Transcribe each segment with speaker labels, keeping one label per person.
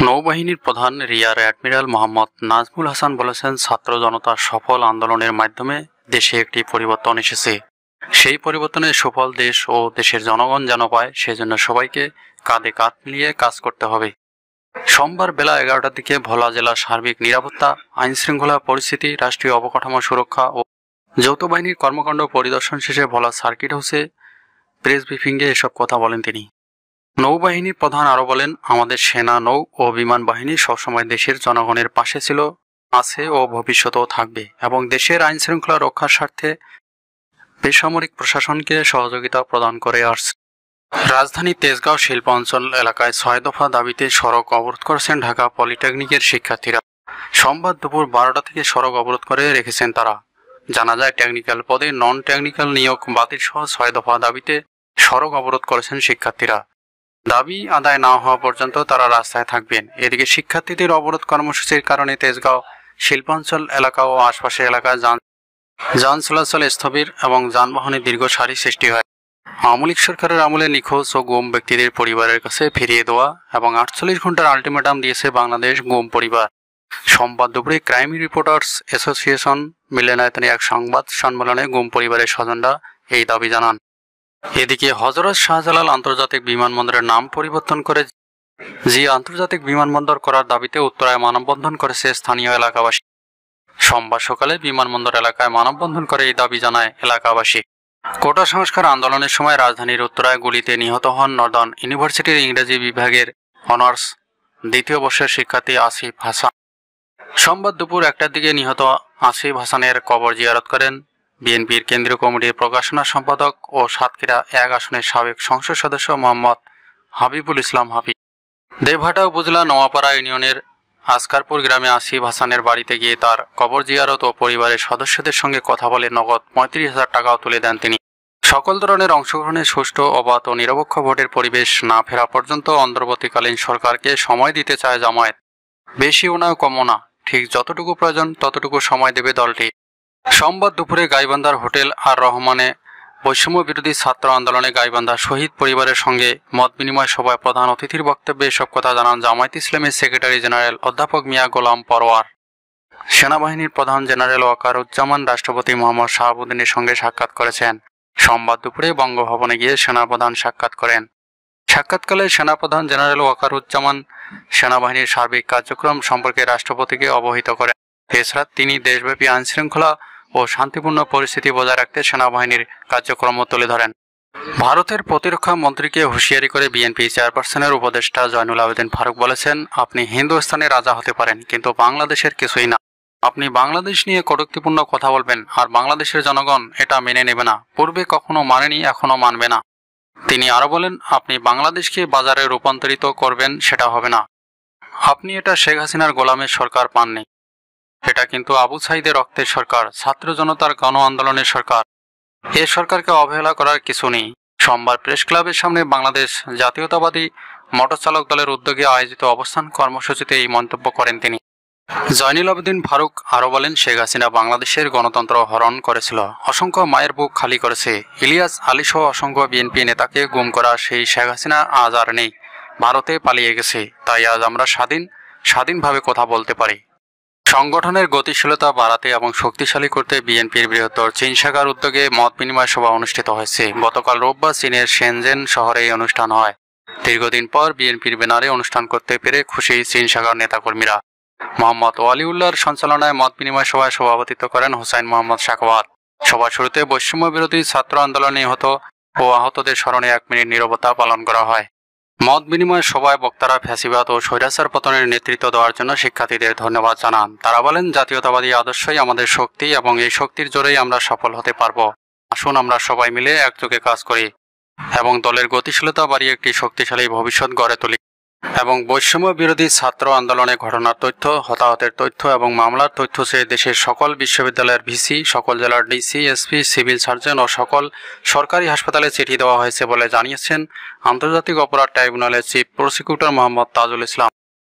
Speaker 1: নৌবাহিনীর প্রধান rear admiral Mohammad Nazmul Hasan বলেছেন, ছাত্র জনতার সফল আন্দোলনের মাধ্যমে দেশে একটি পরিবর্তন এসেছে। সেই পরিবর্তনের সুফল দেশ ও দেশের জনগণ যেন পায়, সেজন্য সবাইকে কাঁধে কাঁধ মিলিয়ে কাজ করতে হবে। সোমবার বেলা 11টার দিকে ভোলা জেলার সার্বিক নিরাপত্তা, আইনশৃঙ্খলা পরিস্থিতি, রাষ্ট্রীয় অবকাঠামো সুরক্ষা ও যৌথ বাহিনীর কর্মকাণ্ড পরিদর্শন শেষে ভোলা সার্কিট হাউসে প্রেস ব্রিফিংয়ে এসব কথা বলেন তিনি। নৌবাহিনীর প্রধান আরও বলেন, আমাদের সেনা, নৌ ও বিমান বাহিনী সবসময় দেশের জনগণের পাশে ছিল, আছে ও ভবিষ্যতেও থাকবে এবং দেশের আইনশৃঙ্খলা রক্ষার স্বার্থে বেসামরিক প্রশাসনকে সহযোগিতা প্রদান করে আসছে। রাজধানী তেজগাঁও শিল্পাঞ্চল এলাকায় 6 দফা দাবিতে সড়ক অবরোধ করেছেন ঢাকা পলিটেকনিকের শিক্ষার্থীরা। সোমবার দুপুর 12টা থেকে সড়ক অবরোধ করে রেখেছেন তারা। জানা যায়, টেকনিক্যাল পদে নন টেকনিক্যাল নিয়োগ বাতিল সহ 6 দফা দাবিতে সড়ক অবরোধ করেছেন শিক্ষার্থীরা। দাবি আদায় না হওয়া পর্যন্ত তারা রাস্তায় থাকবেন। এদিকে শিক্ষার্থীদের অবরোধ কর্মসূচির কারণে তেজগাঁও শিল্পাঞ্চল এলাকা ও আশপাশের এলাকায় যান চলাচল স্থবির এবং যানবাহনের দীর্ঘ সারি সৃষ্টি হয়। আওয়ামী লীগ সরকারের আমলে নিখোঁজ ও গুম ব্যক্তিদের পরিবারের কাছে ফিরিয়ে দেওয়া এবং 48 ঘন্টার আলটিমেটাম দিয়েছে বাংলাদেশ গুম পরিবার। সোমবার দুপুরে ক্রাইম রিপোর্টার্স অ্যাসোসিয়েশন মিলনায়তনে এক সংবাদ সম্মেলনে গুম পরিবারের স্বজনরা এই দাবি জানান। এদিকে হযরত শাহজালাল আন্তর্জাতিক বিমানবন্দরের নাম পরিবর্তন করে জি আন্তর্জাতিক বিমানবন্দর করার দাবিতে উত্তরায় মানববন্ধন করেছে স্থানীয় এলাকাবাসী। সোমবার সকালে বিমানবন্দর এলাকায় মানববন্ধন করে এই দাবি জানায় এলাকাবাসী। কোটা সংস্কার আন্দোলনের সময় রাজধানীর উত্তরায় গুলিতে নিহত হন নর্দার্ন ইউনিভার্সিটির ইংরেজি বিভাগের অনার্স 2য় বর্ষের শিক্ষার্থী আসিফ হাসান। সোমবার দুপুর 1টার দিকে নিহত আসিফ হাসানের কবর জিয়ারত করেন বিএনপির কেন্দ্রীয় কমিটির প্রকাশনা সম্পাদক ও সাতক্ষীরা 1 আসনের সাবেক সংসদ সদস্য মোহাম্মদ হাবিবুল ইসলাম হাবিব। দেবহাটা উপজেলা নোয়াপাড়া ইউনিয়নের আসকারপুর গ্রামে আসিফ হাসানের বাড়িতে গিয়ে তার কবর জিয়ারত ও পরিবারের সদস্যদের সঙ্গে কথা বলে নগদ 35,000 টাকাও তুলে দেন তিনি। সকল ধরনের অংশগ্রহণে সুষ্ঠু, অবাধ ও নিরপেক্ষ ভোটের পরিবেশ না ফেরা পর্যন্ত অন্তর্বর্তীকালীন সরকারকে সময় দিতে চায় জামায়াত। বেশিও না, কমও না, ঠিক যতটুকু প্রয়োজন ততটুকু সময় দেবে দলটি। সোমবার দুপুরে গাইবান্ধার হোটেল আর রহমানে বৈষম্য বিরোধী ছাত্র আন্দোলনে গাইবান্ধা শহীদ পরিবারের সঙ্গে মত বিনিময় সভায় প্রধান অতিথির বক্তব্যে এসব কথা জানান জামায়াত ইসলামের সেক্রেটারি জেনারেল অধ্যাপক মিয়া গোলাম পরোয়ার। সেনাবাহিনীর প্রধান জেনারেল ওয়াকারুজ্জামান রাষ্ট্রপতি মোহাম্মদ শাহাবুদ্দিনের সঙ্গে সাক্ষাৎ করেছেন। সোমবার দুপুরে বঙ্গভবনে গিয়ে সেনাপ্রধান সাক্ষাৎ করেন। সাক্ষাৎকালে সেনাপ্রধান জেনারেল ওয়াকারুজ্জামান সেনাবাহিনীর সার্বিক কার্যক্রম সম্পর্কে রাষ্ট্রপতিকে অবহিত করেন। এছাড়া তিনি দেশব্যাপী আইনশৃঙ্খলা ও শান্তিপূর্ণ পরিস্থিতি বজায় রাখতে সেনাবাহিনীর কার্যক্রম তুলে ধরেন। ভারতের প্রতিরক্ষা মন্ত্রীকে হুঁশিয়ারি করে বিএনপি চেয়ারপারসনের উপদেষ্টা জয়নুল আবেদিন ফারুক বলেছেন, আপনি হিন্দুস্তানের রাজা হতে পারেন, কিন্তু বাংলাদেশের কিছুই না। আপনি বাংলাদেশ নিয়ে কটূক্তিপূর্ণ কথা বলবেন আর বাংলাদেশের জনগণ এটা মেনে নেবে না। পূর্বে কখনো মানেনি, এখনো মানবে না। তিনি আরো বলেন, আপনি বাংলাদেশকে বাজারে রূপান্তরিত করবেন, সেটা হবে না। আপনি এটা শেখ হাসিনার গোলামের সরকার পাননি। এটা কিন্তু আবু সাইদের রক্তের সরকার, ছাত্র জনতার গণ আন্দোলনের সরকার। এ সরকারকে অবহেলা করার কিছু নেই। সোমবার প্রেস ক্লাবের সামনে বাংলাদেশ জাতীয়তাবাদী মোটর চালক দলের উদ্যোগে আয়োজিত অবস্থান কর্মসূচিতে এই মন্তব্য করেন তিনি। জয়নুল আবেদিন ফারুক আরো বলেন, শেখ হাসিনা বাংলাদেশের গণতন্ত্র হরণ করেছিল, অসংখ্য মায়ের বুক খালি করেছে। ইলিয়াস আলী সহ অসংখ্য বিএনপি নেতাকে গুম করা সেই শেখ হাসিনা আজ আর নেই, ভারতে পালিয়ে গেছে। তাই আজ আমরা স্বাধীনভাবে কথা বলতে পারি। সংগঠনের গতিশীলতা বাড়াতে এবং শক্তিশালী করতে বিএনপির বৃহত্তর চীন শাখার উদ্যোগে মত বিনিময় সভা অনুষ্ঠিত হয়েছে। গতকাল রোববার চীনের শেনজেন শহরে এই অনুষ্ঠান হয়। দীর্ঘদিন পর বিএনপির ব্যানারে অনুষ্ঠান করতে পেরে খুশি চীন শাখার নেতাকর্মীরা। মোহাম্মদ ওয়ালিউল্লাহর সঞ্চালনায় মত বিনিময় সভায় সভাপতিত্ব করেন হুসাইন মোহাম্মদ সাখাওয়াত। সভা শুরুতে বৈষম্য বিরোধী ছাত্র আন্দোলনে নিহত ও আহতদের স্মরণে 1 মিনিট নীরবতা পালন করা হয়। মত বিনিময় সভায় বক্তারা ফ্যাসিবাদ ও স্বৈরাচার পতনের নেতৃত্ব দেওয়ার জন্য শিক্ষার্থীদের ধন্যবাদ জানান। তারা বলেন, জাতীয়তাবাদী আদর্শই আমাদের শক্তি এবং এই শক্তির জোরেই আমরা সফল হতে পারব। আসুন আমরা সবাই মিলে একযোগে কাজ করি এবং দলের গতিশীলতা বাড়িয়ে একটি শক্তিশালী ভবিষ্যৎ গড়ে তুলি। এবং বৈষম্য বিরোধী ছাত্র আন্দোলনে ঘটনার তথ্য, হতাহতের তথ্য এবং মামলার তথ্য চেয়ে দেশের সকল বিশ্ববিদ্যালয়ের ভিসি, সকল জেলার ডিসি, এসপি, সিভিল সার্জন ও সকল সরকারি হাসপাতালে চিঠি দেওয়া হয়েছে বলে জানিয়েছেন আন্তর্জাতিক অপরাধ ট্রাইব্যুনালের চিফ প্রসিকিউটর মোহাম্মদ তাজুল ইসলাম।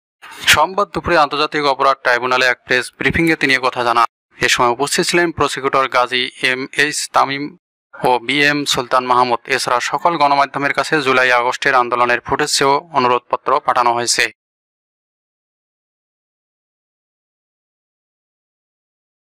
Speaker 1: সোমবার দুপুরে আন্তর্জাতিক অপরাধ ট্রাইব্যুনালে এক প্রেস ব্রিফিংয়ে তিনি কথা জানান। এ সময় উপস্থিত ছিলেন প্রসিকিউটর গাজী MH তামিম ও BM সুলতান মাহমুদ। এছাড়া সকল গণমাধ্যমের কাছে জুলাই আগস্টের আন্দোলনের ফুটেজ চেয়েও অনুরোধপত্র পাঠানো হয়েছে।